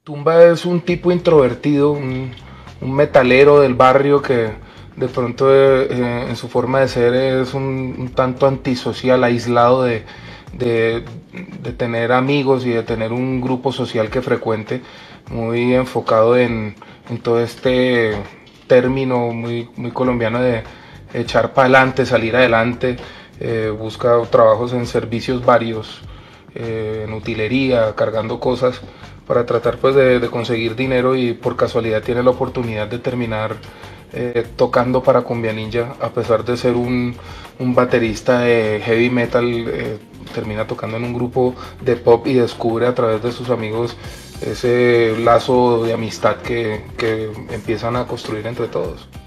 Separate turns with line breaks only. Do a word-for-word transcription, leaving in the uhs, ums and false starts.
Tumba es un tipo introvertido, un, un metalero del barrio que de pronto eh, eh, en su forma de ser es un, un tanto antisocial, aislado de, de, de tener amigos y de tener un grupo social que frecuente, muy enfocado en, en todo este término muy, muy colombiano de echar para adelante, salir adelante, eh, busca trabajos en servicios varios, eh, en utilería, cargando cosas para tratar pues de, de, conseguir dinero, y por casualidad tiene la oportunidad de terminar eh, tocando para Cumbia Ninja, a pesar de ser un, un baterista de heavy metal, eh, termina tocando en un grupo de pop y descubre a través de sus amigos ese lazo de amistad que, que empiezan a construir entre todos.